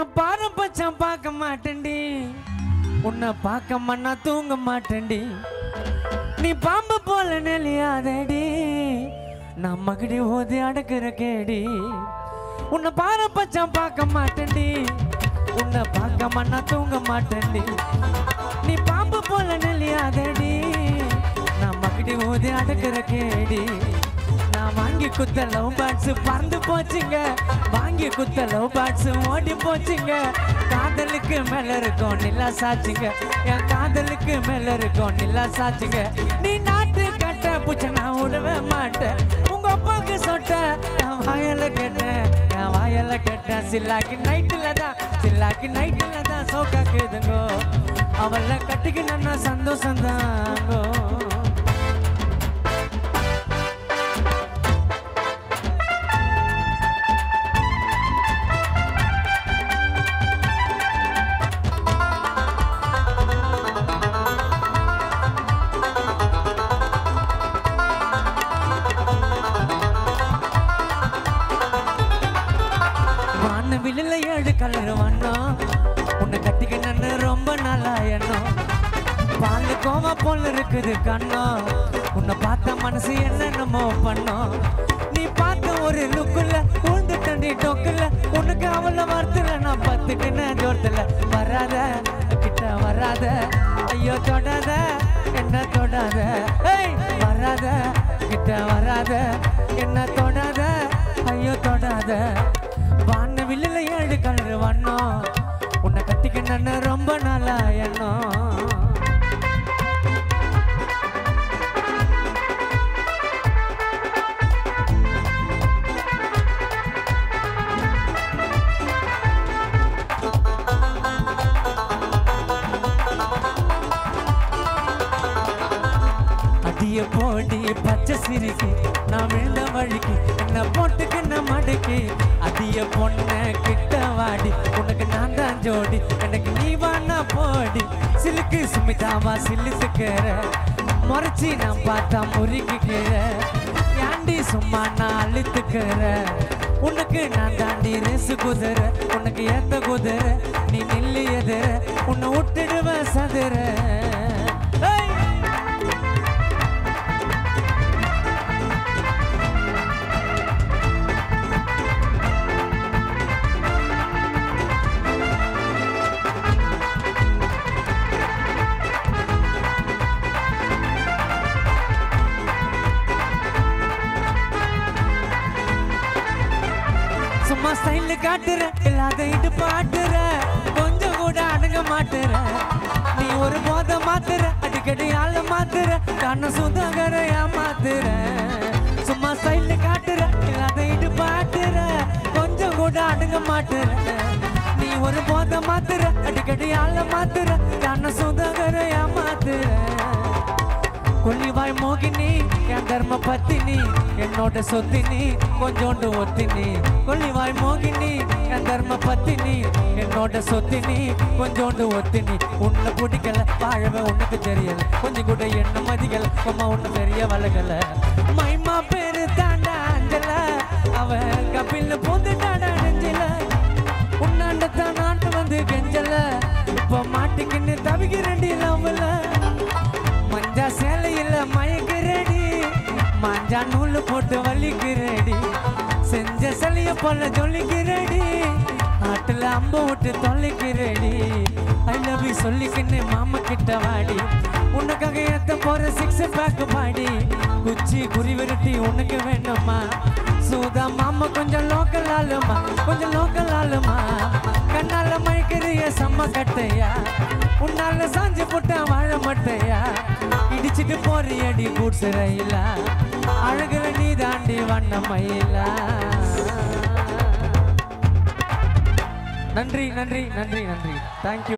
நான் பாரபட்சம் பார்க்க மாட்டேன்டி, உன்னை பார்க்க மண்ணா தூங்க மாட்டேன்டி. நீ பாம்பு போல நெளியாதடி, நான் மகடி ஓதி அடக்குற கேடி. உன்னை பாரபட்சம் பார்க்க மாட்டேன்டி, உன்னை பார்க்க மண்ணா தூங்க மாட்டேன்டி. நீ பாம்பு போல நெளியாதடி, நான் மகடி ஓதி அடக்குற கேடி. நான் வாங்கி குத்த லவ் பேர்ட்ஸ் பறந்து போச்சுங்க, வாங்கி குத்த லவ் பேர்ட்ஸ் ஓடி போச்சுங்க. காதலுக்கு மேல இருக்கும் நிலா சாச்சுங்க, என் காதலுக்கு மேல இருக்கும் நிலா சாச்சுங்க. நீ நாட்டு கட்ட பூச்ச நான் விடவே மாட்டேன், உங்க அப்பாவுக்கு சொட்ட என் வாயில கேட்டேன், என் வாயில கேட்டேன். சில்லாக்கி நைட்டுல தான் சோக்கா கேதுங்கோ, அவளை கட்டிக்கினா சந்தோஷம் தாங்கோ. வில்லில் 7 கலர் வண்ணம், உன்னை கட்டிக்கணுன்னு ரொம்ப நல்லா எண்ணம். பால் கோவா போல இருக்குது கண்ணம், உன்னை பார்த்த மனசு என்னென்னமோ பண்ணோம். நீ பார்த்த ஒரு லுக்குல உழுந்து தண்டி டொக்குல, உனக்கு அவளை வார்த்தையில நான் பத்துக்குன்னு ஜோரத்தில். வராத கிட்ட வராத, ஐயோ தொடாத என்ன தொடாத, வராத கிட்ட வராத என்ன தொடாத, ஐயோ தொடாத. வான வில்லில் 7 கலர் வண்ணம், உன்னை கட்டிக்கணுன்னு ரொம்ப நாளா எண்ணம். அடிய போடி பச்சை சிரிக்கி, நான் விழுந்த வழிக்கு என்ன போட்டுக்கின்ன மடக்கி. அடிய பொண்ண கிட்ட வாடி, உனக்கு நான் தான் ஜோடி, எனக்கு நீ வானா போடி. சிலுக்கு சுமிதாவா சில்லுத்துக்கிற, முறைச்சி நான் பார்த்தா முறுக்கிக்கிற. ஏண்டி சும்மா நான் அழுத்துக்கிற, உனக்கு நான் தாண்டி ரேசு குதிர, உனக்கு ஏத்த குதிர. நீ நில்லு எதிர, உன்னை விட்டுடுவ சதுர. சும்மா ஸ்டைல் காட்டுற, இல்லாத இடு பாட்டுற, கொஞ்சம் கூட அடங்க மாட்டுற. நீ ஒரு போத மாத்துற, அடிக்கடி ஆள மாத்துற, கண்ண சுதாகர ஏமாத்துற. சும்மா ஸ்டைல் காட்டுற, இல்லாத இடு பாட்டுற, கொஞ்சம் கூட அடங்க மாட்டுற. நீ ஒரு போத மாத்துற, அடிக்கடி ஆள மாத்துற, கண்ண சுதாகர ஏமாத்துற. கொல்லிவாய் மோகினி என் தர்ம பத்தினி, என்னோட சொத்தினி கொஞ்சோண்டு ஒத்தினி. கொல்லிவாய் மோகினி என் தர்ம பத்தினி, என்னோட சொத்தினி கொஞ்சோண்டு ஒத்தினி. உன்னை பிடிக்கல வாழவே உனக்கு தெரியல, கொஞ்சம் கூட என்ன மதிக்கல, அம்மா ஒண்ணு பெரிய வளகல. மைமா பேரு தாண்டா அஞ்சல, அவ கபில் பூந்துட்டாடா நெஞ்சில. உன்னாண்டத்தான் நாட்டு வந்து கெஞ்சல, இப்ப மாட்டிக்கின்னு தவிக்கிறண்டி லவ்ல. மஞ்சா சேலையில மயக்கிறடி, மஞ்சா நூல் போட்டு வலிக்கிறடி. செஞ்ச சலிய போல ஜொலிக்கிறடி, ஆட்டுல அம்ப விட்டு தொலைக்கிறடி. ஐ லவ் யூ சொல்லிக்கின்னு மாமா கிட்ட வாடி, உனக்காக ஏத்த போற 6 பேக் பாடி. குச்சி குறி விரட்டி உனக்கு வேணுமா, சூதா மாமா கொஞ்சம் லோக்கல் ஆளுமா, கொஞ்சம் லோக்கல் ஆளுமா. கண்ணால மயக்கிறிய செம்ம கட்டையா, உன்னால சாஞ்சு போட்ட வாழ மட்டையா. இடிச்சுட்டு போறியடி கூட்ஸ் ரயிலா, அழகுல நீ தாண்டி வண்ண மயிலா. நன்றி நன்றி நன்றி நன்றி, தேங்க்யூ.